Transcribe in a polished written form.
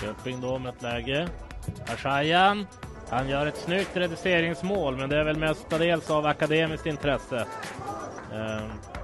Köping då med ett läge. Pachajyan. Han gör ett snyggt reduceringsmål, men det är väl mestadels av akademiskt intresse.